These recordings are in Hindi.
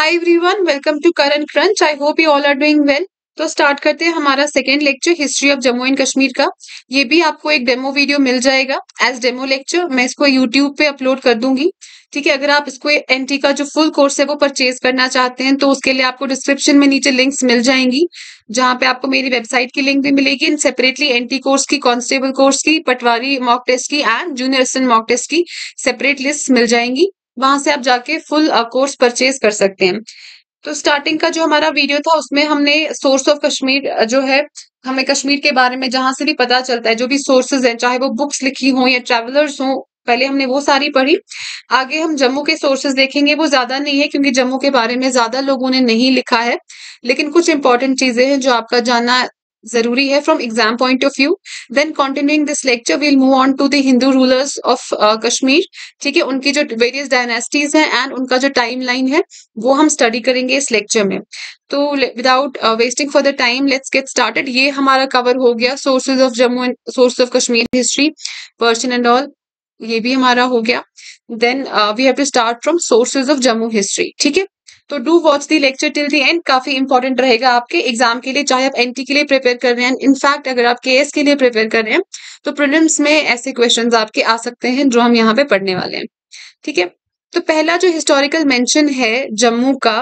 Hi everyone, welcome to Current Crunch. I hope you all are doing well. तो स्टार्ट करते हैं हमारा second lecture history of Jammu and Kashmir का। ये भी आपको एक डेमो वीडियो मिल जाएगा एज डेमो लेक्चर। मैं इसको यूट्यूब पे अपलोड कर दूंगी। ठीक है, अगर आप इसको एनटी का जो फुल कोर्स है वो परचेज करना चाहते हैं तो उसके लिए आपको डिस्क्रिप्शन में नीचे लिंक्स मिल जाएंगी, जहां पे आपको मेरी वेबसाइट की लिंक भी मिलेगी। इन सेपरेटली एनटी कोर्स की, कांस्टेबल कोर्स की, पटवारी मॉक टेस्ट की and junior assistant mock test की सेपरेट लिस्ट मिल जाएंगी। वहां से आप जाके फुल कोर्स परचेज कर सकते हैं। तो स्टार्टिंग का जो हमारा वीडियो था उसमें हमने सोर्स ऑफ कश्मीर जो है, हमें कश्मीर के बारे में जहां से भी पता चलता है, जो भी सोर्सेज हैं, चाहे वो बुक्स लिखी हो या ट्रेवलर्स हो, पहले हमने वो सारी पढ़ी। आगे हम जम्मू के सोर्सेज देखेंगे। वो ज्यादा नहीं है क्योंकि जम्मू के बारे में ज्यादा लोगों ने नहीं लिखा है, लेकिन कुछ इंपॉर्टेंट चीजें हैं जो आपका जानना जरूरी है from exam point of view. Then continuing this lecture will move on to the Hindu rulers of Kashmir. ठीक है, उनकी जो वेरियस डायनेस्टीज हैं एंड उनका जो टाइम लाइन है वो हम स्टडी करेंगे इस लेक्चर में। तो without wasting for the time let's get started. ये हमारा कवर हो गया sources of Jammu and source of Kashmir history, Persian and all. ये भी हमारा हो गया। Then we have to start from sources of Jammu history. ठीक है, तो do watch the lecture till the end. काफी इंपॉर्टेंट रहेगा आपके एग्जाम के लिए, चाहे आप एनटी के लिए प्रिपेयर कर रहे हैं, इनफैक्ट अगर आप केएस के लिए प्रिपेयर कर रहे हैं तो प्रीलिम्स में ऐसे क्वेश्चंस आपके आ सकते हैं जो हम यहाँ पे पढ़ने वाले हैं। ठीक है, तो पहला जो हिस्टोरिकल मेंशन है जम्मू का,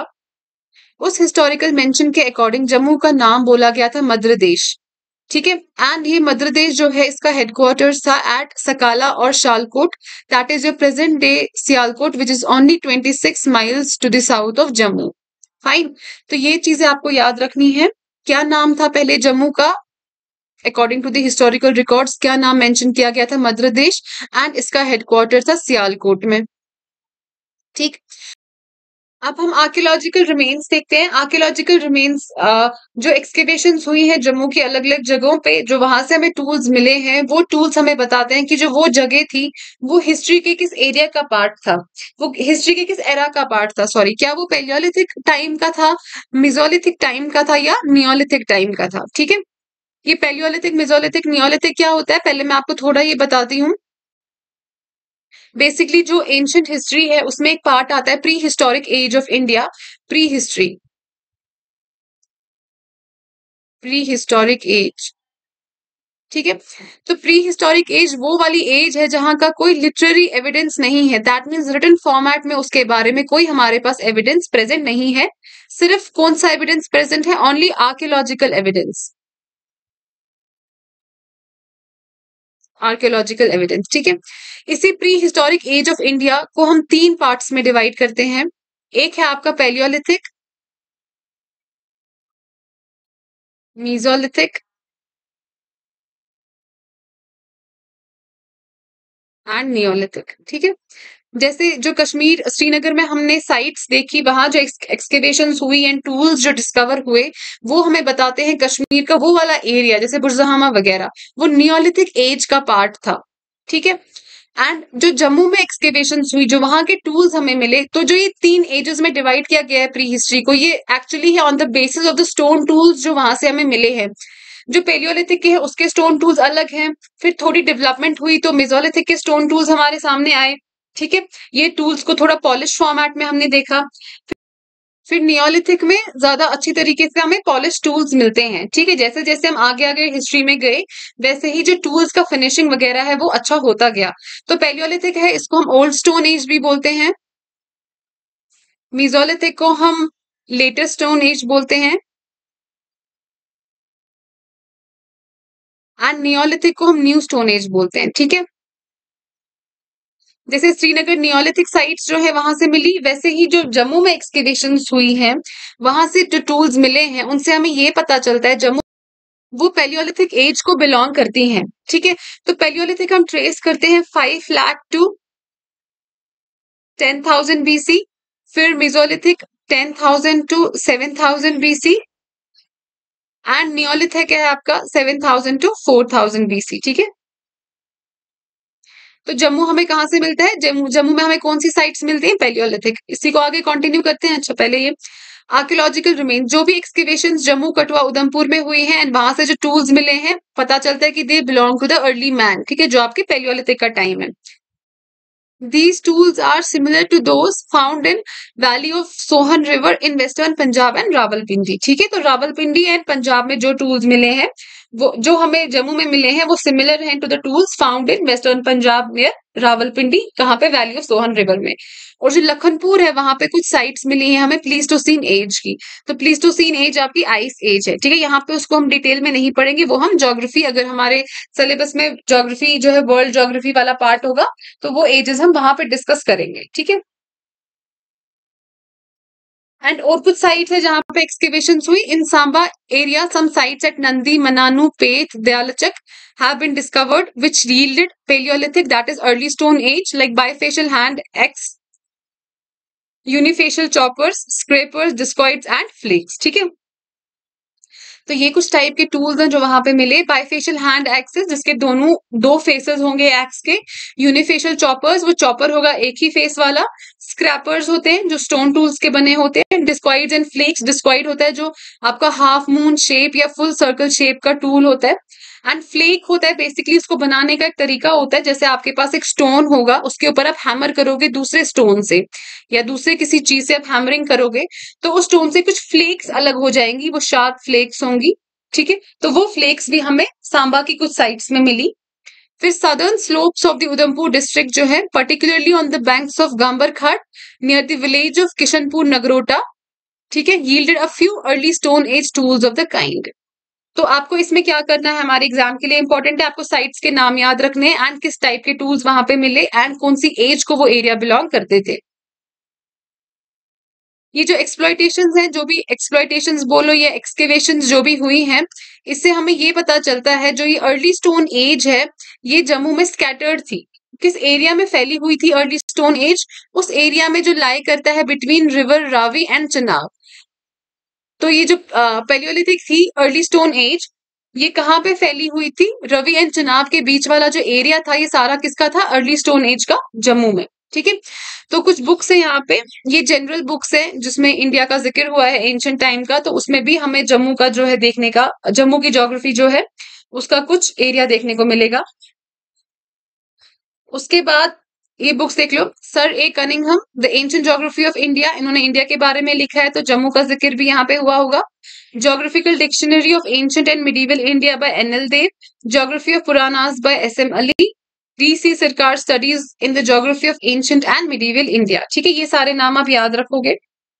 उस हिस्टोरिकल मेंशन के अकॉर्डिंग जम्मू का नाम बोला गया था मद्र देश। ठीक है, एंड ये मद्र देश जो है इसका हेडक्वार्टर्स था एट सकाला और Shalkot, that is your present day Sialkot, which is only 26 miles to the south of Jammu. Fine, तो ये चीजें आपको याद रखनी है। क्या नाम था पहले जम्मू का? According to the historical records क्या नाम मेंशन किया गया था? मद्र देश। एंड इसका हेडक्वार्टर था सियालकोट में। ठीक, अब हम आर्कियोलॉजिकल रिमेन्स देखते हैं। आर्कियोलॉजिकल रिमेन्स जो एक्सकेवेशंस हुई है जम्मू की अलग अलग जगहों पे, जो वहां से हमें टूल्स मिले हैं, वो टूल्स हमें बताते हैं कि जो वो जगह थी वो हिस्ट्री के किस एरिया का पार्ट था, वो हिस्ट्री के किस एरा का पार्ट था। सॉरी, क्या वो पेलियोलिथिक टाइम का था, मिजोलिथिक टाइम का था या नियोलिथिक टाइम का था। ठीक है, ये पेलियोलिथिक, मिजोलिथिक, नियोलिथिक क्या होता है पहले मैं आपको थोड़ा ये बताती हूँ। बेसिकली जो एंशियंट हिस्ट्री है उसमें एक पार्ट आता है prehistoric age of India. Prehistory, prehistoric age. ठीक है, तो प्री हिस्टोरिक एज वो वाली एज है जहां का कोई लिटरेरी एविडेंस नहीं है। दैट मीन्स रिटन फॉर्मेट में उसके बारे में कोई हमारे पास एविडेंस प्रेजेंट नहीं है। सिर्फ कौन सा एविडेंस प्रेजेंट है? Only archaeological evidence, archaeological evidence. ठीक है, इसी prehistoric age of India को हम तीन पार्ट्स में डिवाइड करते हैं। एक है आपका पेलियोलिथिक, मीजोलिथिक एंड नियोलिथिक। ठीक है, जैसे जो कश्मीर श्रीनगर में हमने साइट्स देखी, वहां जो एक्सकेवेशंस हुई एंड टूल्स जो डिस्कवर हुए वो हमें बताते हैं कश्मीर का वो वाला एरिया, जैसे बुरजहामा वगैरह, वो नियोलिथिक एज का पार्ट था। ठीक है, एंड जो जम्मू में एक्सकेवेशंस हुई, जो वहां के टूल्स हमें मिले, तो जो ये तीन एजेस में डिवाइड किया गया है प्री हिस्ट्री को, ये एक्चुअली है on the basis of the stone tools जो वहां से हमें मिले हैं। जो पेलियोलिथिक के हैं उसके स्टोन टूल्स अलग हैं, फिर थोड़ी डेवलपमेंट हुई तो मेसोलिथिक के स्टोन टूल्स हमारे सामने आए। ठीक है, ये टूल्स को थोड़ा पॉलिश फॉर्मेट में हमने देखा। फिर नियोलिथिक में ज्यादा अच्छी तरीके से हमें पॉलिश टूल्स मिलते हैं। ठीक है, जैसे जैसे हम आगे आगे हिस्ट्री में गए वैसे ही जो टूल्स का फिनिशिंग वगैरह है वो अच्छा होता गया। तो पेलियोलिथिक है, इसको हम ओल्ड स्टोन एज भी बोलते हैं। मीजोलिथिक को हम लेटर स्टोन एज बोलते हैं एंड नियोलिथिक को हम न्यू स्टोन एज बोलते हैं। ठीक है, जैसे श्रीनगर नियोलिथिक साइट्स जो है वहां से मिली, वैसे ही जो जम्मू में एक्सकेवेशंस हुई हैं वहां से जो टूल्स मिले हैं उनसे हमें ये पता चलता है जम्मू वो पेलियोलिथिक एज को बिलोंग करती हैं। ठीक है, तो पेलियोलिथिक हम ट्रेस करते हैं 5 लाख टू 10,000 बीसी। फिर Mesolithic 10,000 to 7,000 BC and Neolithic है आपका 7,000 टू 4,000 बीसी। ठीक है, तो जम्मू हमें कहां से मिलता है? जम्मू जम्मू में हमें कौन सी साइट्स मिलती हैं? पेलियोलिथिक। इसी को आगे कंटिन्यू करते हैं। अच्छा, पहले ये आर्कियोलॉजिकल रिमेन, जो भी एक्सकेवेशन जम्मू, कठुआ, उधमपुर में हुई हैं एंड वहां से जो टूल्स मिले हैं पता चलता है कि they belong to the early man. ठीक है, जो आपके पेलियोलिथिक का टाइम है। These tools are similar to those found in Valley of Sohan River in Western Punjab and Rawalpindi. ठीक है, तो रावलपिंडी एंड पंजाब में जो टूल्स मिले हैं वो जो हमें जम्मू में मिले हैं वो सिमिलर हैं to the tools found in western Punjab near Rawalpindi, कहाँ पे, वैली ऑफ सोहन रिवर में। और जो लखनपुर है वहां पे कुछ साइट्स मिली हैं हमें प्लीस्टोसीन एज की। तो प्लीस्टोसीन एज आपकी आइस एज है, ठीक है। यहाँ पे उसको हम डिटेल में नहीं पढ़ेंगे, वो हम ज्योग्राफी, अगर हमारे सिलेबस में ज्योग्राफी जो है वर्ल्ड ज्योग्राफी वाला पार्ट होगा तो वो एजेस हम वहां पे डिस्कस करेंगे, ठीक है। एंड और कुछ साइट्स है जहां पे एक्सकेवेशंस हुई in Samba area, some sites at Nandi, Mananu, Peth, Dayalchak have been discovered which yielded Paleolithic, that is early stone age, like bifacial hand axe, unifacial choppers, scrapers, discoids and flakes, ठीक है। तो ये कुछ टाइप के टूल्स हैं जो वहां पे मिले। बाइफेशियल हैंड एक्सेस, जिसके दोनों दो फेसेस होंगे एक्स के। यूनिफेशियल चॉपर्स, वो चॉपर होगा एक ही फेस वाला। स्क्रैपर्स होते हैं जो स्टोन टूल्स के बने होते हैं। डिस्कॉइड्स एंड फ्लेक्स, डिस्कॉइड होता है जो आपका हाफ मून शेप या फुल सर्कल शेप का टूल होता है। एंड फ्लेक होता है बेसिकली उसको बनाने का एक तरीका होता है, जैसे आपके पास एक स्टोन होगा उसके ऊपर आप हैमर करोगे दूसरे स्टोन से या दूसरे किसी चीज से आप हैमरिंग करोगे तो उस स्टोन से कुछ फ्लेक्स अलग हो जाएंगी, वो शार्प फ्लेक्स होंगी, ठीक है। तो वो फ्लेक्स भी हमें सांबा की कुछ साइट्स में मिली। फिर southern slopes of the Udhampur district जो है, particularly on the banks of Gambar Ghat near the village of Kishanpur Nagrota, ठीक है, yielded a few early stone age tools of the kind। तो आपको इसमें क्या करना है, हमारे एग्जाम के लिए इंपॉर्टेंट है, आपको साइट्स के नाम याद रखने हैं एंड किस टाइप के टूल्स वहां पे मिले एंड कौन सी एज को वो एरिया बिलोंग करते थे। ये जो एक्सप्लॉयटेशंस हैं, जो भी एक्सप्लॉयटेशंस बोलो या एक्सकेवेशंस जो भी हुई हैं, इससे हमें ये पता चलता है जो ये अर्ली स्टोन एज है ये जम्मू में स्कैटर्ड थी। किस एरिया में फैली हुई थी अर्ली स्टोन एज, उस एरिया में जो लाई करता है between river Ravi and Chenab. तो ये जो पैलियोलिथिक थी अर्ली स्टोन एज, ये कहाँ पे फैली हुई थी, रवि एंड चनाब के बीच वाला जो एरिया था ये सारा किसका था, अर्ली स्टोन एज का, जम्मू में, ठीक है। तो कुछ बुक्स है यहाँ पे, ये जनरल बुक्स है जिसमें इंडिया का जिक्र हुआ है एंशिएंट टाइम का, तो उसमें भी हमें जम्मू का जो है देखने का, जम्मू की ज्योग्राफी जो है उसका कुछ एरिया देखने को मिलेगा। उसके बाद ये बुक्स देख लो, Sir A Cunningham, the ancient geography of India, इन्होंने इंडिया के बारे में लिखा है तो जम्मू का जिक्र भी यहाँ पे हुआ होगा। Geographical dictionary of ancient and medieval India by N L. Dey, geography of Puranas by S M. Ali, D C. Sircar studies in the geography of ancient and medieval India, ठीक है। ये सारे नाम आप याद रखोगे।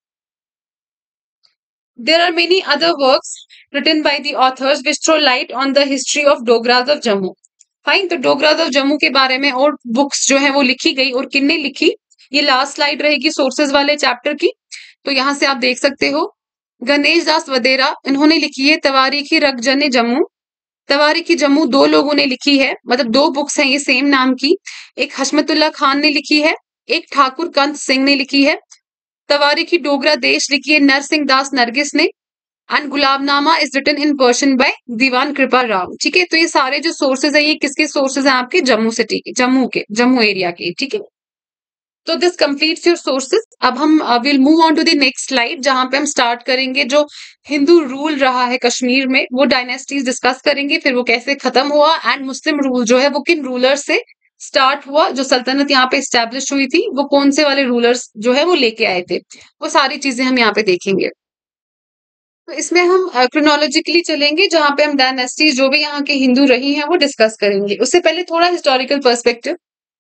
There are many other works written by the authors which throw light on the history of Dogras of Jammu। फाइन, तो डोगराज ऑफ जम्मू के बारे में और बुक्स जो है वो लिखी गई, और किन्ने लिखी, ये लास्ट स्लाइड रहेगी सोर्सेज वाले चैप्टर की, तो यहां से आप देख सकते हो। गणेश दास वदेरा, इन्होंने लिखी है तवारीखी रखजने जम्मू। तवारीखी जम्मू दो लोगों ने लिखी है, मतलब दो बुक्स हैं ये सेम नाम की, एक हशमतुल्ला खान ने लिखी है, एक ठाकुर कंत सिंह ने लिखी है। तवारीखी डोगरा देश लिखी है नरसिंह दास नरगिस ने, and Gulabnama is written in Persian by Diwan Kripa Ram, ठीक है। तो ये सारे जो सोर्सेज है ये किसके सोर्सेज हैं, आपके जम्मू सिटी के, जम्मू एरिया के, ठीक है। तो दिस कंप्लीट्स योर सोर्सेज। अब हम will move on to the next slide जहां पे हम स्टार्ट करेंगे जो हिंदू रूल रहा है कश्मीर में, वो डायनेस्टीज डिस्कस करेंगे, फिर वो कैसे खत्म हुआ एंड मुस्लिम रूल जो है वो किन रूलर्स से स्टार्ट हुआ, जो सल्तनत यहाँ पे स्टैब्लिश हुई थी वो कौन से वाले रूलर्स जो है वो लेके आए थे, वो सारी चीजें हम यहाँ पे देखेंगे। तो इसमें हम क्रोनोलॉजिकली चलेंगे जहां पे हम डायनेस्टीज जो भी यहाँ के हिंदू रही हैं वो डिस्कस करेंगे। उससे पहले थोड़ा हिस्टोरिकल पर्सपेक्टिव।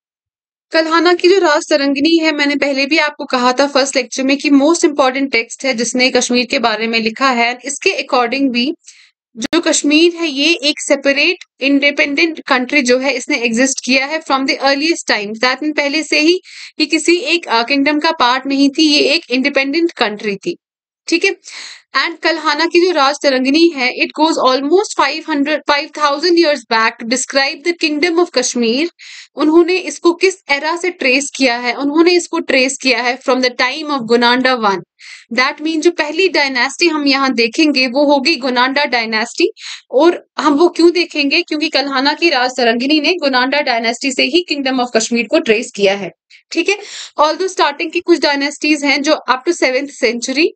कल्हाना की जो राज तरंगिणी है, मैंने पहले भी आपको कहा था फर्स्ट लेक्चर में कि मोस्ट इंपॉर्टेंट टेक्स्ट है जिसने कश्मीर के बारे में लिखा है। इसके अकॉर्डिंग भी जो कश्मीर है ये एक सेपरेट इंडिपेंडेंट कंट्री जो है इसने एग्जिस्ट किया है from the earliest times, that mean पहले से ही ये किसी एक किंगडम का पार्ट नहीं थी, ये एक इंडिपेंडेंट कंट्री थी, ठीक है। एंड कल्हाना की जो राज तरंगिणी है it goes almost 5,000 years back to describe the kingdom of Kashmir. उन्होंने इसको किस एरा से ट्रेस किया है, उन्होंने इसको ट्रेस किया है from the time of Gonanda one. That mean जो पहली डायनेस्टी हम यहाँ देखेंगे वो होगी गुनांडा डायनेस्टी। और हम वो क्यों देखेंगे, क्योंकि कल्हाना की राज तरंगिणी ने गुनांडा डायनेस्टी से ही किंगडम ऑफ कश्मीर को ट्रेस किया है, ठीक है। ऑल्दो स्टार्टिंग की कुछ डायनेस्टीज हैं जो अप टू 7th century,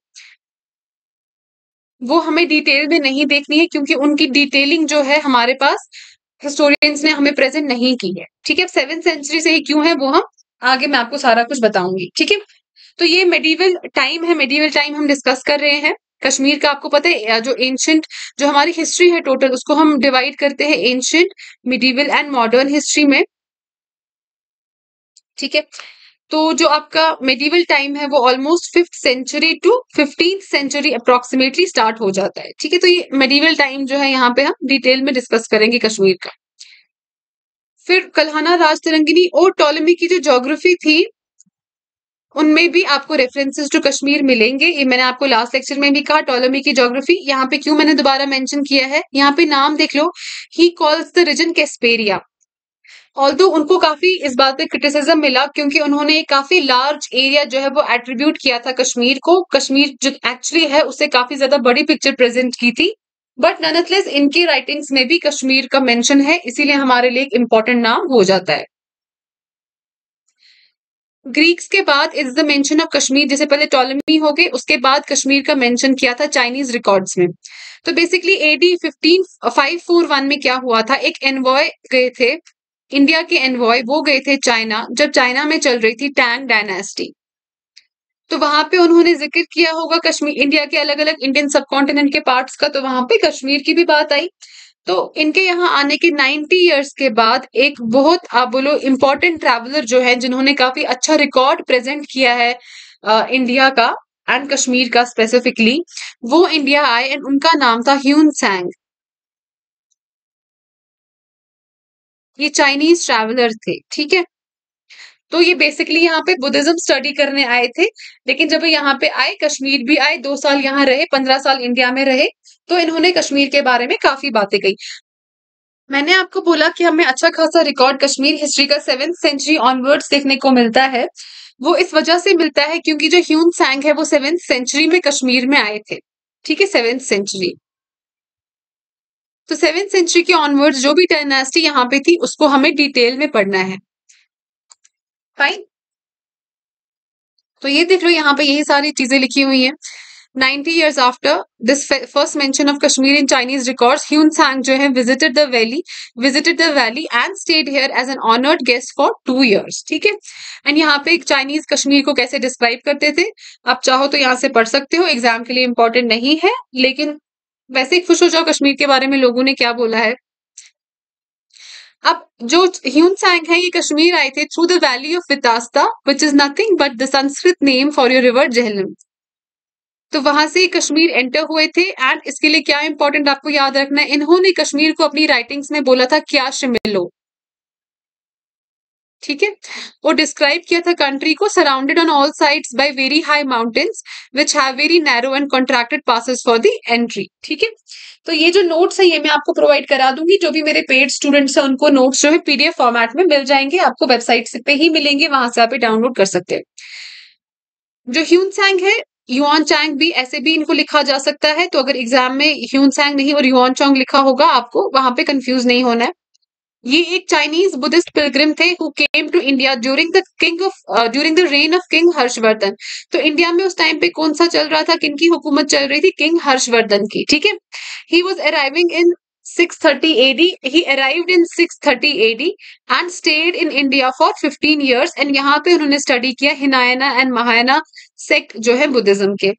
वो हमें डिटेल में नहीं देखनी है क्योंकि उनकी डिटेलिंग जो है हमारे पास हिस्टोरियंस ने हमें प्रेजेंट नहीं की है, ठीक है। 7th century से ही क्यों है वो हम आगे मैं आपको सारा कुछ बताऊंगी, ठीक है। तो ये मेडिवल टाइम है, मेडिवल टाइम हम डिस्कस कर रहे हैं। कश्मीर का आपको पता है जो एंशियंट जो हमारी हिस्ट्री है टोटल, उसको हम डिवाइड करते हैं ancient, medieval and modern history में, ठीक है। तो जो आपका मेडिवल टाइम है वो almost 5th century to 15th century approximately start हो जाता है, ठीक है। तो ये मेडिवल टाइम जो है यहाँ पे हम डिटेल में डिस्कस करेंगे कश्मीर का। फिर कल्हाना राजतरंगिनी और टॉलेमी की जो ज्योग्राफी थी, उनमें भी आपको रेफरेंसेस टू कश्मीर मिलेंगे। ये मैंने आपको लास्ट लेक्चर में भी कहा, टॉलेमी की ज्योग्राफी। यहाँ पे क्यों मैंने दोबारा मेंशन किया है, यहाँ पे नाम देख लो, he calls the region Kaspeiria. Although उनको काफी इस बात पे क्रिटिसिज्म मिला क्योंकि उन्होंने काफी लार्ज एरिया जो है वो एट्रीब्यूट किया था कश्मीर को, कश्मीर जो एक्चुअली है उससे काफी ज्यादा बड़ी पिक्चर प्रेजेंट की थी। बट नॉनथलेस इनकी राइटिंग्स में भी कश्मीर का मेंशन है, इसीलिए हमारे लिए एक इंपॉर्टेंट नाम हो जाता है। ग्रीक्स के बाद is the mention of Kashmir, जैसे पहले टॉलेमी हो गए, उसके बाद कश्मीर का मेंशन किया था चाइनीज रिकॉर्ड्स में। तो बेसिकली एडी 541 में क्या हुआ था, एक एनवॉय गए थे, इंडिया के एनवॉय, वो गए थे चाइना, जब चाइना में चल रही थी टैंग डायनेस्टी। तो वहां पे उन्होंने जिक्र किया होगा कश्मीर, इंडिया के अलग अलग इंडियन सब कॉन्टिनेंट के पार्ट्स का, तो वहां पे कश्मीर की भी बात आई। तो इनके यहाँ आने के 90 इयर्स के बाद एक बहुत आप बोलो इम्पोर्टेंट ट्रैवलर जो है, जिन्होंने काफी अच्छा रिकॉर्ड प्रेजेंट किया है इंडिया का एंड कश्मीर का स्पेसिफिकली, वो इंडिया आए एंड उनका नाम था ह्यून सैंग। ये चाइनीज ट्रैवलर थे, ठीक है। तो ये बेसिकली यहाँ पे बुद्धिज्म स्टडी करने आए थे, लेकिन जब यहाँ पे आए, कश्मीर भी आए, 2 साल यहाँ रहे, 15 साल इंडिया में रहे, तो इन्होंने कश्मीर के बारे में काफी बातें कही। मैंने आपको बोला कि हमें अच्छा खासा रिकॉर्ड कश्मीर हिस्ट्री का 7th सेंचुरी ऑनवर्ड्स देखने को मिलता है। वो इस वजह से मिलता है क्योंकि जो ह्यून सैंग है वो 7th सेंचुरी में कश्मीर में आए थे, ठीक है, 7th सेंचुरी। तो 7th सेंचुरी के ऑनवर्ड्स जो भी डायनेस्टी यहाँ पे थी उसको हमें डिटेल में पढ़ना है, फाइन। तो ये देख लो, यहाँ पे यही सारी चीजें लिखी हुई हैं। 90 years after this first mention of Kashmir in Chinese records, Hyun Sang जो है visited the valley and stayed here as an honored guest for 2 years, ठीक है। एंड यहाँ पे चाइनीज कश्मीर को कैसे डिस्क्राइब करते थे, आप चाहो तो यहाँ से पढ़ सकते हो, एग्जाम के लिए इंपॉर्टेंट नहीं है, लेकिन वैसे ही खुश हो जाओ कश्मीर के बारे में लोगों ने क्या बोला है। अब जो ह्यून सैंग है ये कश्मीर आए थे through the valley of Vitasta, which is nothing but the Sanskrit name for your river Jhelum. तो वहां से कश्मीर एंटर हुए थे एंड इसके लिए क्या इंपॉर्टेंट आपको याद रखना है, इन्होंने कश्मीर को अपनी राइटिंग्स में बोला था क्या शिमिलो, ठीक है। वो डिस्क्राइब किया था कंट्री को surrounded on all sides by very high mountains which have very narrow and contracted passes for the entry, ठीक है। तो ये जो नोट्स है ये मैं आपको प्रोवाइड करा दूंगी, जो भी मेरे पेड स्टूडेंट्स हैं उनको नोट्स जो है पीडीएफ फॉर्मेट में मिल जाएंगे, आपको वेबसाइट पे ही मिलेंगे, वहां से आप डाउनलोड कर सकते हैं। जो ह्यून सैंग है, युआन चैंग भी ऐसे भी इनको लिखा जा सकता है, तो अगर एग्जाम में ह्यून सैंग नहीं और युआन चोंग लिखा होगा आपको वहां पे कंफ्यूज नहीं होना है। ये एक चाइनीज बुद्धिस्ट पिलग्रिम थे who came to India during the reign of king Harshavardhana. तो इंडिया में उस टाइम पे कौन सा चल रहा था, किनकी हुकूमत चल रही थी, किंग हर्षवर्धन की, ठीक है। He was arriving in 630 AD. He arrived in 630 AD and stayed in India for 15 years and यहाँ पे उन्होंने स्टडी किया हिनायना एंड महायाना सेक्ट जो है बुद्धिज्म के,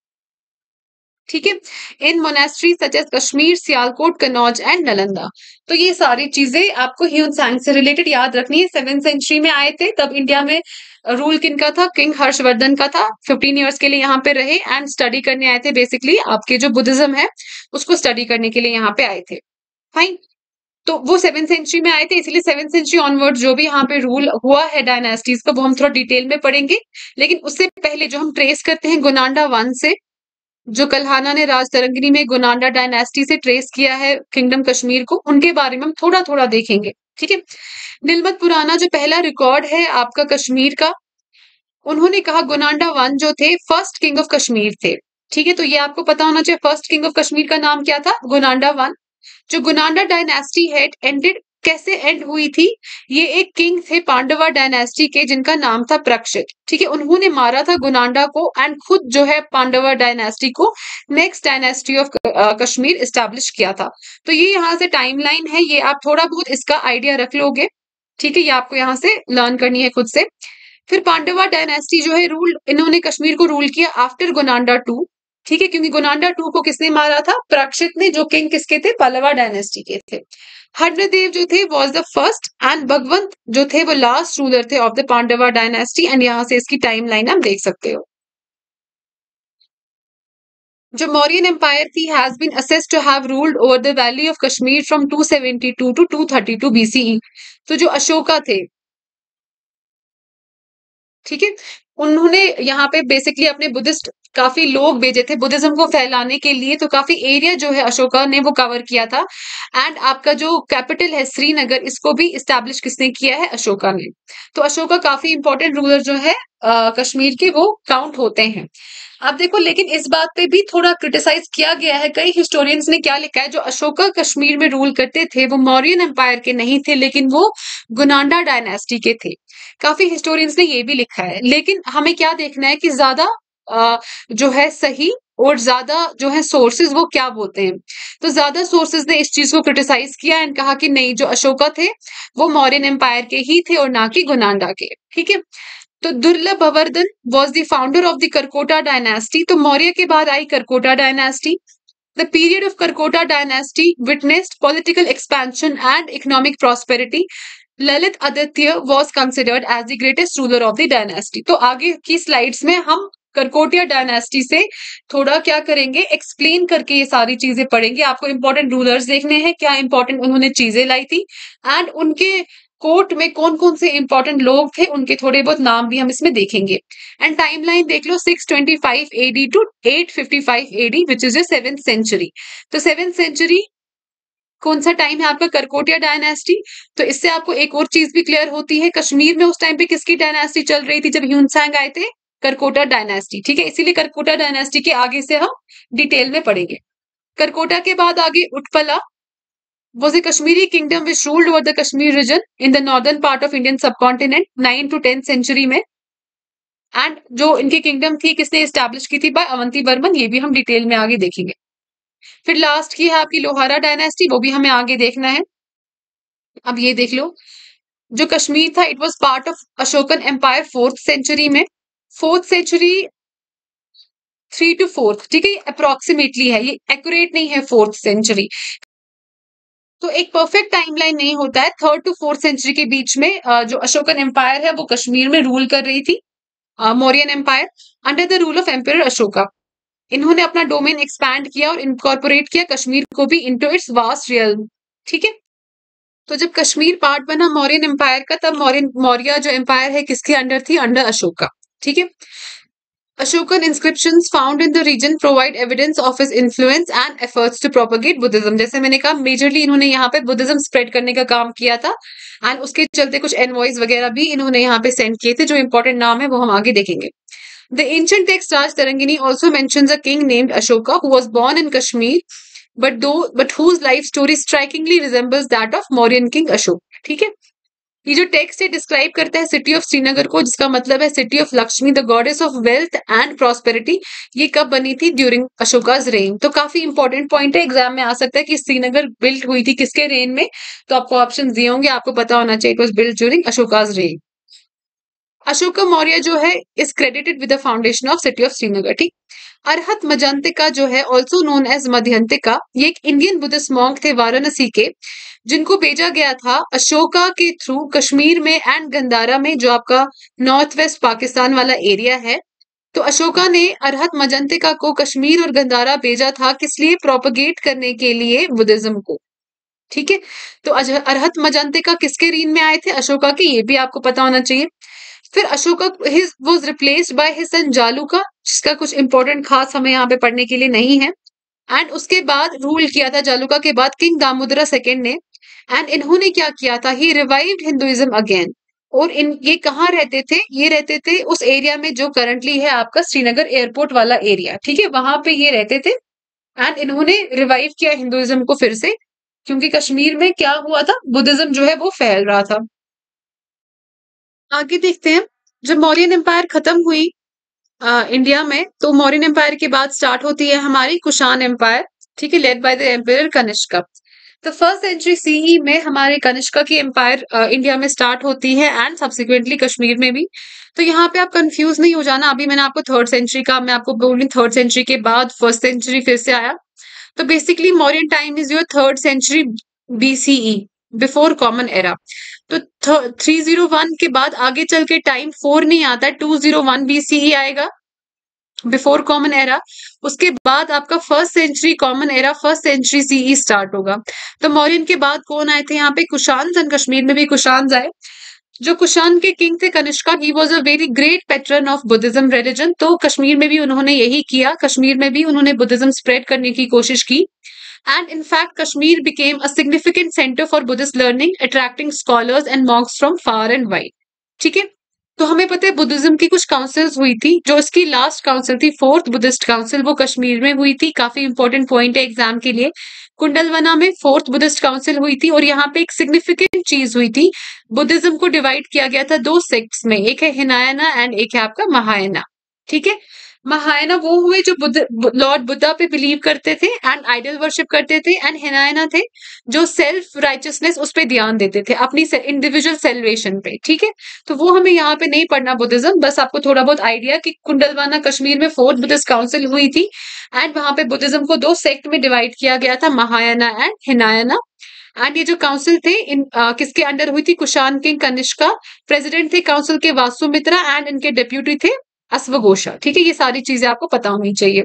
ठीक है, in monastery such as Kashmir, Sialkot, Kannauj and Nalanda. तो ये सारी चीजें आपको ह्यून सैंग से रिलेटेड याद रखनी है। 7th सेंचुरी में आए थे, तब इंडिया में रूल किनका था, किंग हर्षवर्धन का था। 15 इयर्स के लिए यहाँ पे रहे एंड स्टडी करने आए थे, बेसिकली आपके जो बुद्धिज्म है उसको स्टडी करने के लिए यहाँ पे आए थे, फाइन। तो वो 7th सेंचुरी में आए थे, इसलिए 7th सेंचुरी ऑनवर्ड जो भी यहाँ पे रूल हुआ है डायनेस्टीज का वो हम थोड़ा डिटेल में पढ़ेंगे। लेकिन उससे पहले जो हम ट्रेस करते हैं गोनांडा वन से, जो कल्हाना ने राजतरंगिनी में गोनांडा डायनेस्टी से ट्रेस किया है किंगडम कश्मीर को, उनके बारे में हम थोड़ा थोड़ा देखेंगे, ठीक है। निलमत पुराना जो पहला रिकॉर्ड है आपका कश्मीर का, उन्होंने कहा गोनांडा वन जो थे फर्स्ट किंग ऑफ कश्मीर थे, ठीक है। तो ये आपको पता होना चाहिए, फर्स्ट किंग ऑफ कश्मीर का नाम क्या था, गोनांडा वन। जो गुनांडा डायनेस्टी है एंडेड कैसे एंड हुई थी, ये एक किंग थे पांडवा डायनेस्टी के जिनका नाम था प्रक्षित, ठीक है। उन्होंने मारा था गुनांडा को एंड खुद जो है पांडवा डायनेस्टी को next dynasty of Kashmir establish किया था। तो ये यहाँ से टाइमलाइन है, ये आप थोड़ा बहुत इसका आइडिया रख लोगे ठीक है, ये आपको यहाँ से लर्न करनी है खुद से। फिर पांडवा डायनेस्टी जो है रूल, इन्होंने कश्मीर को रूल किया आफ्टर गोनांडा टू। ठीक है, क्योंकि गोनांडा टू को किसने मारा था? पराक्षित ने, जो किंग किसके थे? पल्लवा डायनेस्टी के थे। हर्षदेव जो थे was the first, and Bhagavanta जो थे वो लास्ट रूलर थे of the Pandava dynasty. And यहाँ से इसकी टाइमलाइन आप देख सकते हो। जो मौर्यन एम्पायर थी has been assessed to have ruled over the valley of Kashmir from 272 to 232 BCE. तो जो अशोका थे, ठीक है, उन्होंने यहाँ पे बेसिकली अपने बुद्धिस्ट काफी लोग भेजे थे बुद्धिज्म को फैलाने के लिए, तो काफी एरिया जो है अशोका ने वो कवर किया था। एंड आपका जो कैपिटल है श्रीनगर, इसको भी इस्टेब्लिश किसने किया है? अशोका ने। तो अशोका काफी इंपॉर्टेंट रूलर जो है कश्मीर के, वो काउंट होते हैं। अब देखो, लेकिन इस बात पे भी थोड़ा क्रिटिसाइज किया गया है, कई हिस्टोरियंस ने क्या लिखा है, जो अशोका कश्मीर में रूल करते थे वो मौर्यन एम्पायर के नहीं थे, लेकिन वो गुनांडा डायनेस्टी के थे। काफी हिस्टोरियंस ने ये भी लिखा है, लेकिन हमें क्या देखना है कि ज्यादा जो है सही और ज्यादा जो है सोर्सेज वो क्या बोलते हैं। तो ज्यादा सोर्सेज ने इस चीज को क्रिटिसाइज किया एंड कहा कि नहीं, जो अशोका थे वो मौर्यन एम्पायर के ही थे और ना कि गुनांडा के। ठीक है, तो Durlabhavardhana was the founder of the Karkota dynasty. तो मौर्य के बाद आई Karkota dynasty. The period of Karkota dynasty witnessed political expansion and economic prosperity. Lalitaditya was considered as the greatest ruler of the dynasty. तो आगे की स्लाइड्स में हम करकोटिया डायनेस्टी से थोड़ा क्या करेंगे, एक्सप्लेन करके ये सारी चीजें पढ़ेंगे। आपको इंपॉर्टेंट रूलर्स देखने हैं, क्या इंपॉर्टेंट उन्होंने चीजें लाई थी, एंड उनके कोर्ट में कौन कौन से इंपॉर्टेंट लोग थे, उनके थोड़े बहुत नाम भी हम इसमें देखेंगे। एंड टाइमलाइन देख लो, 625 AD to 855 AD, which is the 7th century. तो 7th सेंचुरी कौन सा टाइम है आपका? करकोटिया डायनेस्टी। तो इससे आपको एक और चीज भी क्लियर होती है, कश्मीर में उस टाइम पे किसकी डायनेस्टी चल रही थी जब ह्यूनसांग आए थे? करकोटा डायनेस्टी। ठीक है, इसीलिए करकोटा डायनेस्टी के आगे से हम डिटेल में पढ़ेंगे। करकोटा के बाद आगे Utpala was a Kashmiri kingdom which ruled over the Kashmir region in the northern part of Indian subcontinent 9 to 10th century में। एंड जो इनकी किंगडम थी किसने एस्टैब्लिश की थी? बाय अवंती वर्मन। ये भी हम डिटेल में आगे देखेंगे। फिर लास्ट की है आपकी लोहारा डायनेस्टी, वो भी हमें आगे देखना है। अब ये देख लो, जो कश्मीर था it was part of Ashokan empire 4th century में। 4th सेंचुरी 3 to 4th, ठीक है, अप्रोक्सीमेटली है, ये एक्यूरेट नहीं है 4th सेंचुरी। तो एक परफेक्ट टाइमलाइन नहीं होता है। 3rd to 4th सेंचुरी के बीच में जो अशोकन एम्पायर है वो कश्मीर में रूल कर रही थी, Mauryan empire under the rule of empire Ashoka. इन्होंने अपना डोमेन एक्सपैंड किया और इनकॉर्पोरेट किया कश्मीर को भी इनटू इट्स वास्ट रियल्म। ठीक है, तो जब कश्मीर पार्ट बना मौर्यन एम्पायर का, तब मौर्य जो एम्पायर है किसके अंडर थी? अंडर अशोका। ठीक है, Ashokan inscriptions found in the region provide evidence of his influence and efforts to propagate Buddhism. जैसे मैंने कहा, मेजरली इन्होंने यहाँ पे बुद्धिज्म स्प्रेड करने का काम किया था, एंड उसके चलते कुछ एनवॉइस वगैरह भी इन्होंने यहाँ पे सेंड किए थे। जो इंपॉर्टेंट नाम है वो हम आगे देखेंगे। The ancient text Raj Tarangini also mentions a king named Ashoka who was born in Kashmir, but whose life story strikingly resembles that of Mauryan king Ashok. ठीक है, ये जो टेक्स्ट है डिस्क्राइब करता है सिटी ऑफ श्रीनगर को, जिसका मतलब है city of Lakshmi, the goddess of wealth and prosperity. ये कब बनी थी? During Ashoka's reign. तो काफी इंपॉर्टेंट पॉइंट है, एग्जाम में आ सकता है कि श्रीनगर बिल्ट हुई थी किसके रेन में। तो आपको ऑप्शन दिए होंगे, आपको पता होना चाहिए it was built during Ashoka's reign. Ashoka Maurya जो है is credited with the foundation of city of Srinagar. ठीक, अरहत मजंतिका जो है ऑल्सो नोन एज मध्यंतिका, ये एक इंडियन बुद्धिस्ट मॉन्क थे वाराणसी के, जिनको भेजा गया था अशोका के थ्रू कश्मीर में एंड गंदारा में, जो आपका नॉर्थ वेस्ट पाकिस्तान वाला एरिया है। तो अशोका ने अरहत मजंतिका को कश्मीर और गंदारा भेजा था, किस लिए? प्रोपगेट करने के लिए बुद्धिज्म को। ठीक है, तो अरहत मजंतिका किसके रीन में आए थे? अशोका के, ये भी आपको पता होना चाहिए। फिर Ashoka was replaced by his son Jaluka, जिसका कुछ इंपॉर्टेंट खास हमें यहाँ पे पढ़ने के लिए नहीं है। एंड उसके बाद रूल किया था जालूका के बाद किंग दामोदरा सेकेंड ने, एंड इन्होंने क्या किया था? He revived Hinduism again. और ये कहाँ रहते थे? ये रहते थे उस एरिया में जो करंटली है आपका श्रीनगर एयरपोर्ट वाला एरिया। ठीक है, वहां पे ये रहते थे, एंड इन्होंने रिवाइव किया हिंदुइज्म को फिर से, क्योंकि कश्मीर में क्या हुआ था? बुद्धिज्म जो है वो फैल रहा था। आगे देखते हैं, जब मौर्यन एम्पायर खत्म हुई इंडिया में, तो मौर्यन एम्पायर के बाद स्टार्ट होती है हमारी कुषाण एम्पायर। ठीक है, led by the empire Kanishka. तो फर्स्ट सेंचुरी सीई में हमारे कनिष्का की एम्पायर इंडिया में स्टार्ट होती है एंड सब्सिक्वेंटली कश्मीर में भी। तो यहाँ पे आप कंफ्यूज नहीं हो जाना, अभी मैंने आपको थर्ड सेंचुरी का, मैं आपको बोल रही थर्ड सेंचुरी के बाद फर्स्ट सेंचुरी फिर से आया। तो basically Mauryan time is your third century BCE, before common era. तो 301 के बाद आगे चल के टाइम 4 नहीं आता, 201 बीसीई आएगा, बिफोर कॉमन एरा। उसके बाद आपका first century common era, first century CE start होगा। तो मौर्यन के बाद कौन आए थे यहाँ पे? कुशान, कश्मीर में भी कुशान आए। जो कुशान के किंग थे Kanishka, he was a very great patron of Buddhism religion. तो कश्मीर में भी उन्होंने यही किया, कश्मीर में भी उन्होंने बुद्धिज्म स्प्रेड करने की कोशिश की। And in fact Kashmir became a significant center for Buddhist learning, attracting scholars and monks from far and wide। ठीक है, तो हमें पता है बुद्धिज्म की कुछ काउंसिल्स हुई थी, जो इसकी लास्ट काउंसिल थी फोर्थ बुद्धिस्ट काउंसिल, वो कश्मीर में हुई थी। काफी इंपॉर्टेंट पॉइंट है एग्जाम के लिए। कुंडलवना में फोर्थ बुद्धिस्ट काउंसिल हुई थी और यहाँ पे एक सिग्निफिकेंट चीज हुई थी, बुद्धिज्म को डिवाइड किया गया था दो सेक्ट्स में, एक है हिनायना एंड एक है आपका महायाना। ठीक है, महायाना वो हुए जो लॉर्ड बुद्धा पे बिलीव करते थे एंड आइडल वर्शिप करते थे, एंड हिनायना थे जो सेल्फ राइचियसनेस उस पे ध्यान देते थे, अपनी इंडिविजुअल सेलिब्रेशन पे। ठीक है, तो वो हमें यहाँ पे नहीं पढ़ना बुद्धिज्म, बस आपको थोड़ा बहुत आइडिया कि कुंडलवाना कश्मीर में फोर्थ बुद्धिस्ट काउंसिल हुई थी एंड वहां पे बुद्धिज्म को दो सेक्ट में डिवाइड किया गया था, महायाना एंड हिनायना। एंड ये जो काउंसिल थे किसके अंडर हुई थी? कुशान किंग कनिष्का। प्रेसिडेंट थे काउंसिल के वासुमित्रा एंड इनके डेप्यूटी थे अश्वघोषा। ठीक है, ये सारी चीजें आपको पता होनी चाहिए।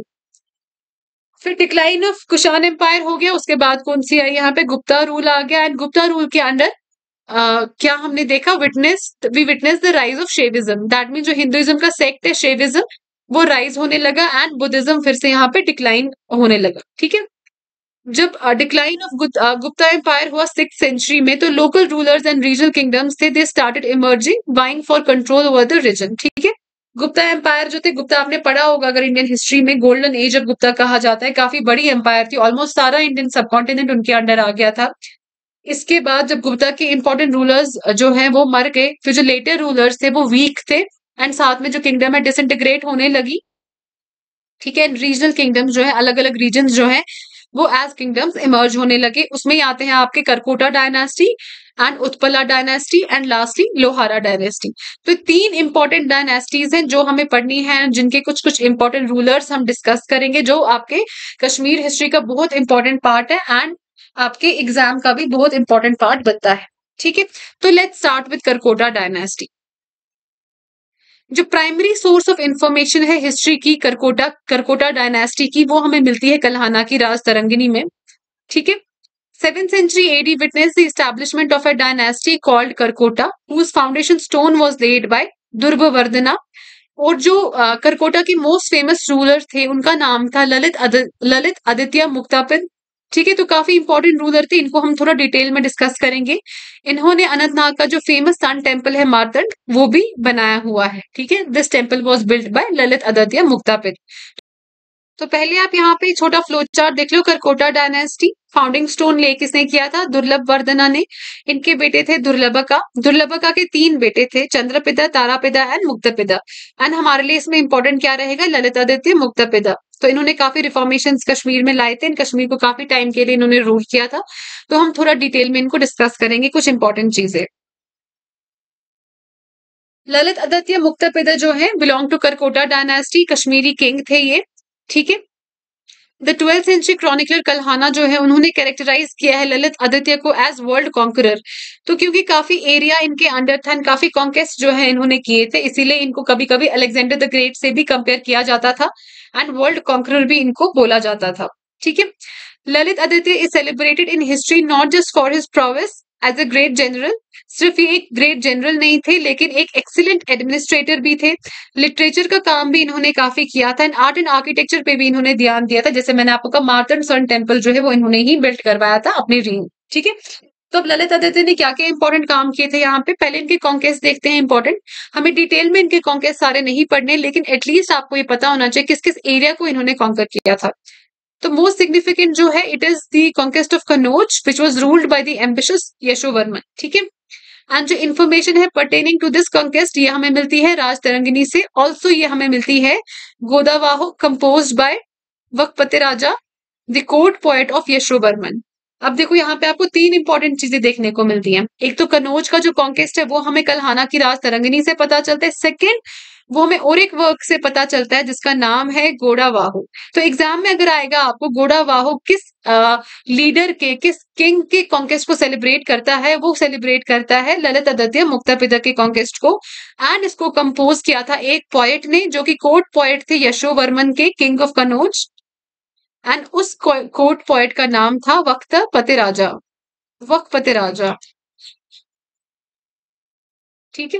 फिर डिक्लाइन ऑफ कुशान एम्पायर हो गया, उसके बाद कौन सी आई? यहाँ पे गुप्ता रूल आ गया एंड गुप्ता रूल के अंडर क्या हमने देखा? We witness the rise of Shaivism. That mean जो हिंदुइज्म का सेक्ट है शेविज्म, वो राइज होने लगा एंड बुद्धिज्म फिर से यहाँ पे डिक्लाइन होने लगा। ठीक है, जब डिक्लाइन ऑफ गुप्ता एम्पायर हुआ 6th सेंचुरी में, तो local rulers and regional kingdoms थे, they started emerging, vying for control over the region. ठीक है, गुप्ता एम्पायर जो थे, गुप्ता आपने पढ़ा होगा अगर इंडियन हिस्ट्री में, गोल्डन एज ऑफ गुप्ता कहा जाता है, काफी बड़ी एम्पायर थी, ऑलमोस्ट सारा इंडियन सबकॉन्टिनेंट उनके अंडर आ गया था। इसके बाद जब गुप्ता के इंपॉर्टेंट रूलर्स जो हैं वो मर गए, फिर जो लेटर रूलर्स थे वो वीक थे एंड साथ में जो किंगडम है डिसइंटीग्रेट होने लगी। ठीक है, रीजनल किंगडम्स जो है, अलग अलग रीजन जो है वो एज किंगडम्स इमर्ज होने लगे। उसमें आते हैं आपके Karkota dynasty and Utpala dynasty and lastly Lohara dynasty. तो 3 इंपॉर्टेंट डायनास्टीज हैं जो हमें पढ़नी है, जिनके कुछ कुछ इंपॉर्टेंट रूलर्स हम डिस्कस करेंगे, जो आपके कश्मीर हिस्ट्री का बहुत इंपॉर्टेंट पार्ट है एंड आपके एग्जाम का भी बहुत इंपॉर्टेंट पार्ट बनता है। ठीक है, तो let's start with Karkota dynasty. जो प्राइमरी सोर्स ऑफ इंफॉर्मेशन है हिस्ट्री की करकोटा डायनास्टी की, वो हमें मिलती है कल्हाना की राज तरंगिनी में। ठीक है, 7th century AD witnessed the establishment of a dynasty called Karkota, whose foundation stone was laid by दुर्गवर्धना। और जो करकोटा के मोस्ट फेमस रूलर थे उनका नाम था ललित आदित्य मुक्तापिद। ठीक है, तो काफी इंपॉर्टेंट रूलर थे, इनको हम थोड़ा डिटेल में डिस्कस करेंगे। इन्होंने अनंतनाग का जो फेमस सन टेम्पल है मार्तंड, वो भी बनाया हुआ है। ठीक है, this temple was built by Lalitaditya Muktapida. तो पहले आप यहाँ पे छोटा फ्लो चार्ट देख लो। Karkota dynasty founding stone lay किसने किया था? दुर्लभ वर्धना ने। इनके बेटे थे दुर्लभका के 3 बेटे थे, चंद्रपिता, तारापिता एंड मुक्तपिता। एंड हमारे लिए इसमें इंपॉर्टेंट क्या रहेगा? ललितादित्य मुक्तपिता। तो इन्होंने काफी रिफॉर्मेशन कश्मीर में लाए थे, कश्मीर को काफी टाइम के लिए इन्होंने रूल किया था। तो हम थोड़ा डिटेल में इनको डिस्कस करेंगे, कुछ इंपॉर्टेंट चीजें। ललित आदित्य मुक्तपिता जो है belong to Karkota dynasty, Kashmiri king थे ये। ठीक है, the 12th century chronicler Kalhana जो है उन्होंने कैरेक्टराइज किया है ललित आदित्य को एज वर्ल्ड कॉन्करर। तो क्योंकि काफी एरिया इनके अंडर था, काफी कॉन्केस्ट जो है इन्होंने किए थे, इसीलिए इनको कभी कभी अलेक्जेंडर द ग्रेट से भी कंपेयर किया जाता था एंड वर्ल्ड कॉन्करर भी इनको बोला जाता था। ठीक है, Lalitaditya is celebrated in history not just for his prowess as a great general. सिर्फ ये एक ग्रेट जनरल नहीं थे, लेकिन एक एक्सीलेंट एडमिनिस्ट्रेटर भी थे। लिटरेचर का काम भी इन्होंने काफी किया था एंड आर्ट एंड आर्किटेक्चर पे भी इन्होंने ध्यान दिया था। जैसे मैंने आपको कहा मार्तंड सन टेम्पल जो है वो इन्होंने ही बिल्ड करवाया था अपनी रीन। ठीक है, तो अब ललित आदित्य ने क्या क्या इंपॉर्टेंट काम किए थे यहाँ पे? पहले इनके कॉन्केस्ट देखते हैं इंपॉर्टेंट। हमें डिटेल में इनके कॉन्केस्ट सारे नहीं पढ़ने, लेकिन एटलीस्ट आपको ये पता होना चाहिए किस किस एरिया को इन्होंने कॉन्कर किया था। तो मोस्ट सिग्निफिकेंट जो है it is the conquest of Kannauj which was ruled by the ambitious Yashovarman. ठीक है, एंड जो इन्फॉर्मेशन है पर्टेनिंग टू दिस कॉन्केस्ट ये हमें मिलती है राज तरंगिनी से। ऑल्सो ये हमें मिलती है Gaudavaho composed by Vakpatiraja, the court poet of Yashovarman. अब देखो यहाँ पे आपको 3 इंपॉर्टेंट चीजें देखने को मिलती हैं। एक तो कनौज का जो कॉन्क्वेस्ट है वो हमें कल्हाना की राज तरंगिनी से पता चलता है। सेकंड, वो हमें और एक वर्क से पता चलता है जिसका नाम है गोड़ावाहो। तो एग्जाम में अगर आएगा आपको गोड़ावाहो किस लीडर के, किस किंग के कॉन्क्वेस्ट को सेलिब्रेट करता है, वो सेलिब्रेट करता है ललित आदित्य मुक्तापिता के कॉन्क्वेस्ट को। एंड इसको कंपोज किया था एक पोएट ने जो कि कोर्ट पोएट थे यशोवर्मन के, किंग ऑफ कनौज। एंड उस कोर्ट पोएट का नाम था वक्तपति राजा, वक्पति राजा। ठीक है।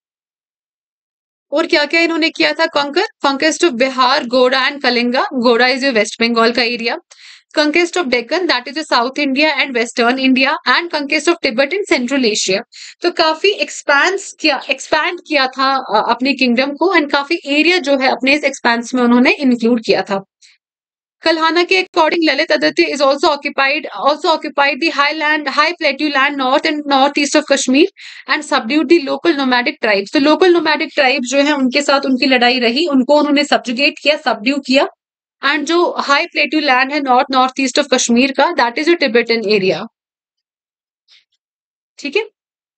और क्या क्या इन्होंने किया था कॉन्कर? कॉन्केस्ट ऑफ बिहार, गोड़ा एंड कलिंगा। गोड़ा इज वेस्ट बंगाल का area. Conquest of Deccan, that is south India and western India. And conquest of Tibet in central Asia. तो काफी एक्सपैंड किया था अपनी किंगडम को, एंड काफी एरिया जो है अपने इस एक्सपेंस में उन्होंने इंक्लूड किया था। कल्हाना के according Lalitaditya is occupied the high plateau land north and north east of Kashmir and subdued the local nomadic tribes. तो लोकल नोमैडिक ट्राइब्स जो है उनके साथ उनकी लड़ाई रही, उनको उन्होंने सब्जुगेट किया, सबड्यू किया। एंड जो हाई प्लेट्यू लैंड है north north east of Kashmir का, that is a Tibetan area. ठीक है,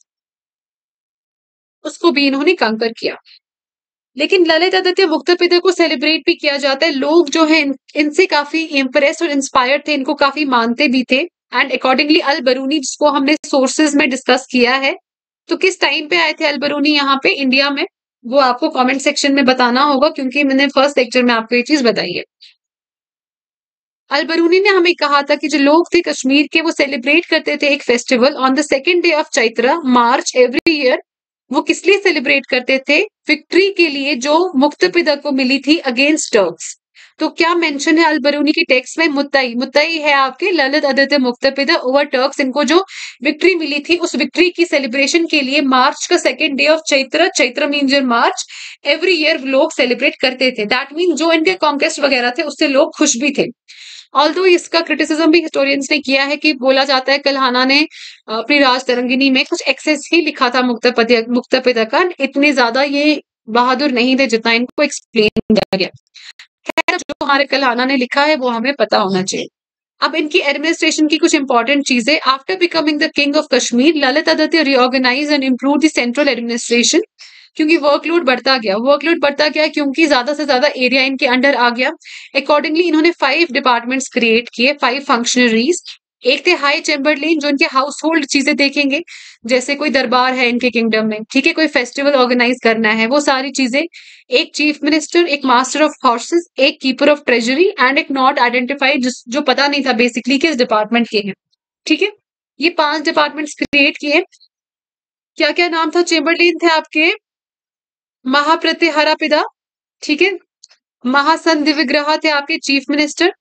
उसको भी इन्होंने कंकर किया। लेकिन ललित आदित्य मुक्तापिता को सेलिब्रेट भी किया जाता है। लोग जो है इनसे काफी इम्प्रेस और इंस्पायर्ड थे, इनको काफी मानते भी थे। एंड अकॉर्डिंगली अल बरूनी, जिसको हमने सोर्सेज में डिस्कस किया है, तो किस टाइम पे आए थे अल बरूनी यहाँ पे इंडिया में, वो आपको कमेंट सेक्शन में बताना होगा, क्योंकि मैंने फर्स्ट लेक्चर में आपको ये चीज बताई है। अल बरूनी ने हमें कहा था कि जो लोग थे कश्मीर के, वो सेलिब्रेट करते थे एक festival on the second day of Chaitra March every year. वो किस लिए सेलिब्रेट करते थे? विक्ट्री के लिए जो मुक्तपिदा को मिली थी अगेंस्ट टर्क्स। तो क्या मेंशन है अल बरूनी की टेक्स्ट में? मुत्तई, मुत्तई है आपके Lalitaditya Muktapida over Turks. इनको जो विक्ट्री मिली थी, उस विक्ट्री की सेलिब्रेशन के लिए मार्च का second day of Chaitra, Chaitra means March, every year लोग सेलिब्रेट करते थे। दैट मीन जो इनके कॉन्केस्ट वगैरह थे उससे लोग खुश भी थे। ऑल्दो इसका क्रिटिसिज्म भी हिस्टोरियंस ने किया है कि बोला जाता है कल्हाना ने अपनी राज तरंगिनी में कुछ एक्सेस ही लिखा था मुक्तापिता का, इतने ज्यादा ये बहादुर नहीं थे जितना इनको एक्सप्लेन किया गया। खैर, जो हमारे कल्हाना ने लिखा है वो हमें पता होना चाहिए। अब इनकी एडमिनिस्ट्रेशन की कुछ इंपॉर्टेंट चीजें। After becoming the king of Kashmir, Lalitaditya reorganize and improve the central administration. क्योंकि वर्कलोड बढ़ता गया क्योंकि ज्यादा से ज्यादा एरिया इनके अंडर आ गया। अकॉर्डिंगली इन्होंने 5 डिपार्टमेंट्स क्रिएट किए, 5 फंक्शनरीज। एक थे हाई चैम्बरलेन, जो इनके हाउस होल्ड चीजें देखेंगे, जैसे कोई दरबार है इनके किंगडम में, ठीक है, कोई फेस्टिवल ऑर्गेनाइज करना है, वो सारी चीजें। एक चीफ मिनिस्टर, एक मास्टर ऑफ हॉर्सेस, एक कीपर ऑफ ट्रेजरी एंड एक नॉट आइडेंटिफाइड, जो पता नहीं था बेसिकली किस डिपार्टमेंट के हैं। ठीक है, ये 5 डिपार्टमेंट्स क्रिएट किए। क्या क्या नाम था? चेम्बरलेन थे आपके महाप्रतिहारापिदा, ठीक है। महासंधिविग्रह थे आपके चीफ मिनिस्टर।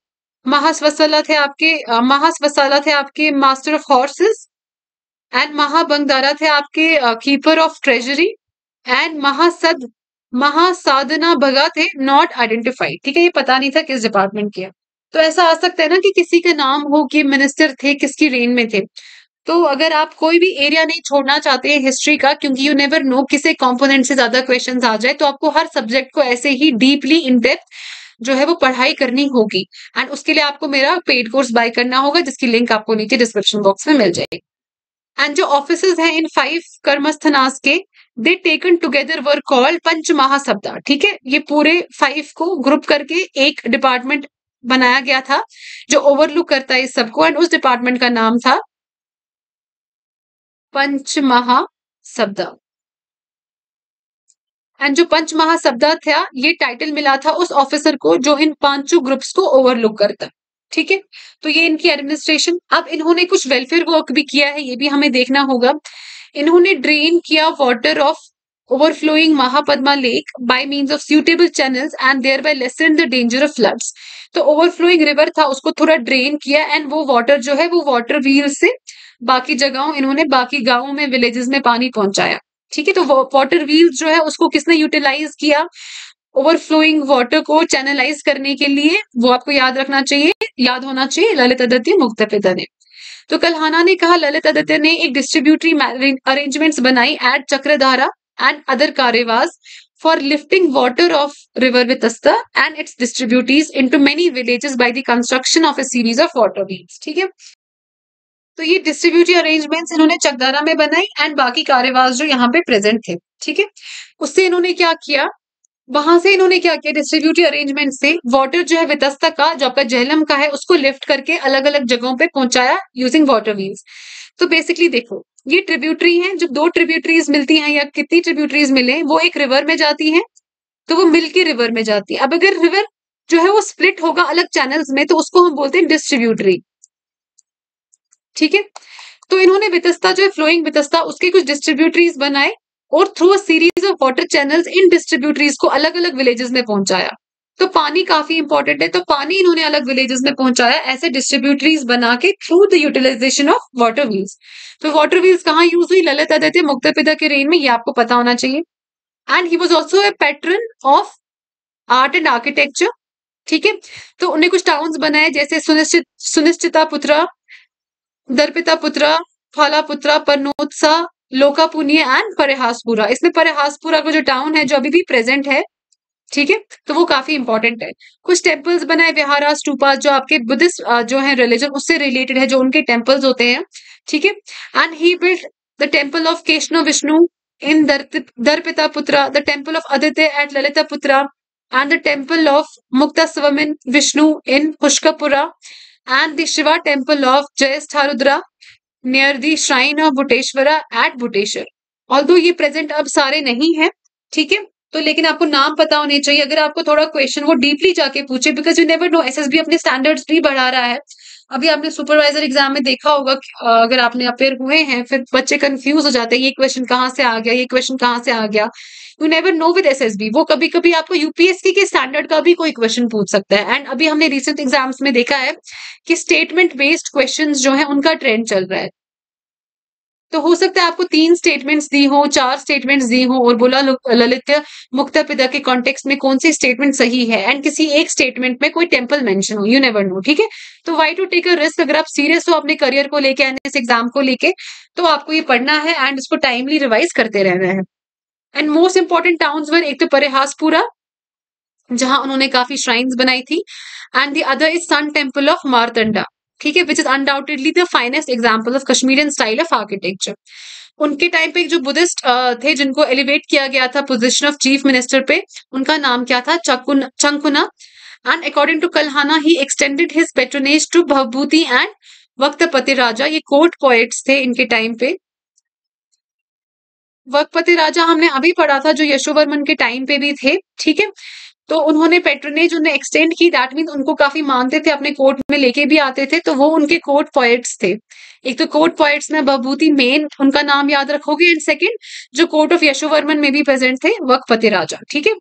महास्वसाला थे आपके master of horses. And Mahabhandagara थे आपके keeper of treasury. And Mahasadhanabhaga थे नॉट आइडेंटिफाइड। ठीक है, ये पता नहीं था किस डिपार्टमेंट के। तो ऐसा आ सकता है ना कि किसी का नाम हो कि मिनिस्टर थे, किसकी रेन में थे। तो अगर आप कोई भी एरिया नहीं छोड़ना चाहते हैं हिस्ट्री का, क्योंकि यू नेवर नो किसे कंपोनेंट से ज्यादा क्वेश्चंस आ जाए, तो आपको हर सब्जेक्ट को ऐसे ही डीपली इन डेप्थ जो है वो पढ़ाई करनी होगी। एंड उसके लिए आपको मेरा पेड कोर्स बाय करना होगा, जिसकी लिंक आपको नीचे डिस्क्रिप्शन बॉक्स में मिल जाएगी। एंड जो ऑफिसर्स हैं इन 5 कर्मस्थनास के, they taken together were called Pancha Mahashabda. ठीक है, ये पूरे 5 को ग्रुप करके एक डिपार्टमेंट बनाया गया था जो ओवरलुक करता है इस सबको, एंड उस डिपार्टमेंट का नाम था पंच महासप्ताह। एंड जो पंच महासप्ताह था, ये टाइटल मिला था उस ऑफिसर को जो इन 5 ग्रुप्स को ओवरलुक करता। ठीक है, तो ये इनकी एडमिनिस्ट्रेशन। अब इन्होंने कुछ वेलफेयर वर्क भी किया है, ये भी हमें देखना होगा। इन्होंने ड्रेन किया water of overflowing Mahapadma lake by means of suitable channels and thereby lessen the danger of floods. तो ओवरफ्लोइंग रिवर था, उसको थोड़ा ड्रेन किया, एंड वो वाटर जो है वो वाटर व्हील से बाकी जगहों, इन्होंने बाकी गांवों में, विलेजेस में पानी पहुंचाया। ठीक है, तो वाटर व्हील्स जो है उसको किसने यूटिलाइज किया? ओवरफ्लोइंग वाटर को चैनलाइज करने के लिए, वो आपको याद रखना चाहिए, याद होना चाहिए, ललित आदित्य मुक्तापिता ने। तो कल्हाना ने कहा ललित आदित्य ने एक डिस्ट्रीब्यूटरी अरेंजमेंट्स बनाई at Chakradhara and other karewas for lifting water of river Vitasta and its distributes into many villages by the construction of a series of water wheels. ठीक है, तो ये डिस्ट्रीब्यूटरी अरेंजमेंट्स इन्होंने चकदारा में बनाई एंड बाकी कार्यवास जो यहाँ पे प्रेजेंट थे, ठीक है। उससे इन्होंने क्या किया, वहां से इन्होंने क्या किया, डिस्ट्रीब्यूटरी अरेंजमेंट से वाटर जो है वितस्ता का, जो आपका झेलम का है, उसको लिफ्ट करके अलग अलग जगहों पे पहुंचाया यूजिंग वाटर व्हील्स। तो बेसिकली देखो, ये ट्रिब्यूटरी हैं, जब दो ट्रिब्यूटरीज मिलती हैं या कितनी ट्रिब्यूटरीज मिले, वो एक रिवर में जाती हैं, तो वो मिलके रिवर में जाती है। अब अगर रिवर जो है वो स्प्लिट होगा अलग चैनल्स में, तो उसको हम बोलते हैं डिस्ट्रीब्यूटरी, ठीक है। तो इन्होंने वितस्ता जो है फ्लोइंग वितस्ता, उसके कुछ डिस्ट्रीब्यूटरीज बनाए और through a series of water channels इन डिस्ट्रीब्यूटरीज को अलग अलग विलेजेस में पहुंचाया। तो पानी काफी इंपॉर्टेंट है, तो पानी इन्होंने अलग विलेजेस में पहुंचाया ऐसे डिस्ट्रीब्यूटरीज बना के through the utilization of water wheels. तो वाटर व्हील्स कहाँ यूज हुई, ललित आदित्य मुक्तापिता के रेन में, ये आपको पता होना चाहिए। And he was also a patron of art and architecture, ठीक है। तो उन्हें कुछ टाउन्स बनाए जैसे सुनिश्चिता पुत्रा, दर्पिता पुत्रा, फाला पुत्रा, परनोत्सा, लोकापुनिया एंड परिहासपुरा। इसमें परिहासपुरा का जो टाउन है जो अभी भी प्रेजेंट है, ठीक है, तो वो काफी इंपॉर्टेंट है। कुछ टेम्पल्स बनाए, विहारा, स्टूपा, जो आपके बुद्धिस्ट जो है रिलीजन उससे रिलेटेड है, जो उनके टेम्पल्स होते हैं, ठीक है। And he built the temple of Keshav Vishnu in Darpita Putra, the temple of Aditya at Lalita Putra, and the temple of Muktaswamin Vishnu in Pushkapura, and the Shiva temple of Jayastharudra near the shrine of Bhuteshwara at Bhuteshwar. Although ये present अब सारे नहीं है, ठीक है, तो लेकिन आपको नाम पता होने चाहिए अगर आपको थोड़ा क्वेश्चन वो डीपली जाके पूछे, because you never know, SSB अपने स्टैंडर्ड्स भी बढ़ा रहा है। अभी आपने सुपरवाइजर एग्जाम में देखा होगा अगर आपने अपेयर हुए हैं, फिर बच्चे कंफ्यूज हो जाते हैं, ये क्वेश्चन कहाँ से आ गया, ये क्वेश्चन कहाँ से आ गया। You never know with SSB, वो कभी कभी आपको यूपीएससी के स्टैंडर्ड का भी कोई क्वेश्चन पूछ सकता है। एंड अभी हमने रिसेंट एग्जाम्स में देखा है कि स्टेटमेंट बेस्ड क्वेश्चन जो है उनका ट्रेंड चल रहा है। तो हो सकता है आपको 3 स्टेटमेंट्स दी हो, 4 स्टेटमेंट्स दी हो और बोला ललित्य मुक्तापिता के कॉन्टेक्स्ट में कौन सी स्टेटमेंट सही है, एंड किसी एक स्टेटमेंट में कोई टेम्पल मेंशन हो, यू नेवर नो, ठीक है। तो why to take a risk, अगर आप सीरियस हो अपने करियर को लेके एंड इस एग्जाम को लेके, तो आपको ये पढ़ना है एंड इसको टाइमली रिवाइज करते रहना है। And most important towns were, एक तो परिहासपुरा जहां उन्होंने काफी श्राइन्स बनाई थी, and the other is sun temple of Martanda, ठीक है, which is undoubtedly the finest example of Kashmirian style of architecture. उनके टाइम पे एक जो बुद्धिस्ट थे जिनको एलिवेट किया गया था पोजीशन ऑफ चीफ मिनिस्टर पे, उनका नाम क्या था, Chankuna. And according to Kalhana he extended his patronage to Bhavabhuti and Vakpati Raja, ये कोर्ट पोएट्स थे इनके टाइम पे। वक्तपति राजा हमने अभी पढ़ा था जो यशोवर्मन के टाइम पे भी थे, ठीक है। तो उन्होंने पेट्रोनेज उन्हें एक्सटेंड की, दैट मीन उनको काफी मानते थे, अपने कोर्ट में लेके भी आते थे, तो वो उनके कोर्ट पोएट्स थे। एक तो कोर्ट पोएट्स में भभूति मेन उनका नाम याद रखोगे, एंड सेकंड जो कोर्ट ऑफ यशोवर्मन में भी प्रेजेंट थे वक्फते राजा, ठीक है।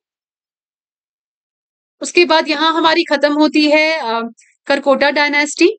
उसके बाद यहाँ हमारी खत्म होती है करकोटा डायनेस्टी।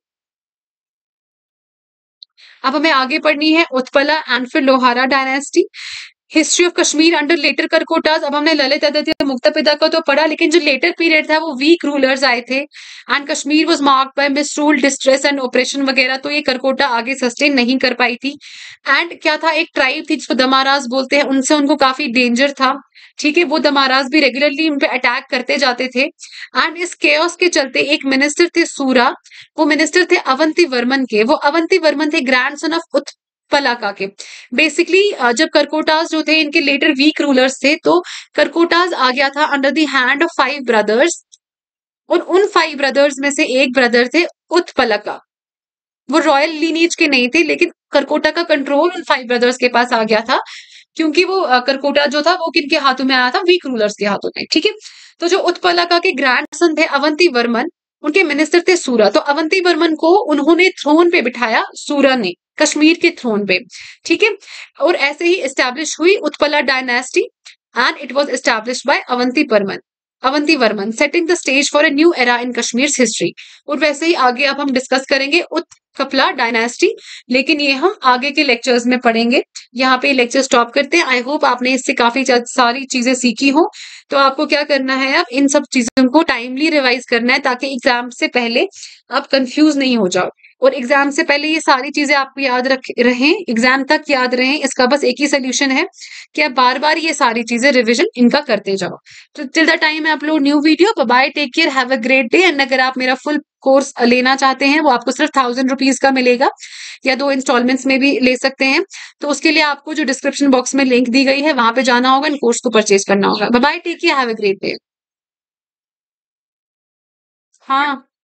अब हमें आगे पढ़नी है उत्पला एंड फिर Lohara dynasty. History of Kashmir under later Karkotas. अब हमने ललित आदित्य मुक्तापिता को तो पढ़ा, लेकिन जो लेटर पीरियड था वो वीक रूलर्स आए थे and Kashmir was marked by misrule, distress and oppression वगैरह, तो ये करकोटा आगे सस्टेन नहीं कर पाई थी। एंड क्या था, एक ट्राइब थी जिसको दमारास बोलते हैं, उनसे उनको काफी डेंजर था, ठीक है। वो दमारास भी रेगुलरली उन पे अटैक करते जाते थे। एंड इस केओस के चलते एक मिनिस्टर थे सूरा, वो मिनिस्टर थे अवंती वर्मन के, वो अवंती वर्मन थे ग्रैंडसन ऑफ उत्पलाका के। बेसिकली जब करकोटास जो थे इनके लेटर वीक रूलर्स थे, तो करकोटास आ गया था under the hand of 5 brothers, और उन 5 ब्रदर्स में से एक ब्रदर थे उत्पलका। वो रॉयल लीनेज के नहीं थे, लेकिन करकोटा का कंट्रोल उन 5 ब्रदर्स के पास आ गया था, क्योंकि वो करकोटा जो था वो किनके हाथों में आया था, वीक रूलर्स के हाथों में, ठीक है। तो जो उत्पलका के ग्रैंडसन थे अवंती वर्मन, उनके मिनिस्टर थे सूरा, तो अवंती वर्मन को उन्होंने थ्रोन पे बिठाया सूरा ने, कश्मीर के थ्रोन पे, ठीक है। और ऐसे ही एस्टैब्लिश हुई Utpala dynasty and it was established by Avanti Varman, setting the stage for a new era in Kashmir history. और वैसे ही आगे अब हम डिस्कस करेंगे उत्कपला डायनेस्टी, लेकिन ये हम आगे के लेक्चर्स में पढ़ेंगे। यहाँ पे लेक्चर स्टॉप करते हैं। आई होप आपने इससे काफी सारी चीजें सीखी हो। तो आपको क्या करना है, अब इन सब चीजों को टाइमली रिवाइज करना है ताकि एग्जाम से पहले आप कंफ्यूज नहीं हो जाओ। और एग्जाम से पहले ये सारी चीजें आपको याद रख रहें, एग्जाम तक याद रहें। इसका बस एक ही सोल्यूशन है कि आप बार बार ये सारी चीजें रिविजन इनका करते जाओ। तो till the time I upload new video, bye, take care, have a great day. And अगर आप मेरा फुल कोर्स लेना चाहते हैं, वो आपको सिर्फ 1000 रुपीज का मिलेगा, या 2 इंस्टॉलमेंट्स में भी ले सकते हैं। तो उसके लिए आपको जो डिस्क्रिप्शन बॉक्स में लिंक दी गई है, वहां पे जाना होगा, इन कोर्स को परचेज करना होगा। Bye, take care, have a great day. हाँ।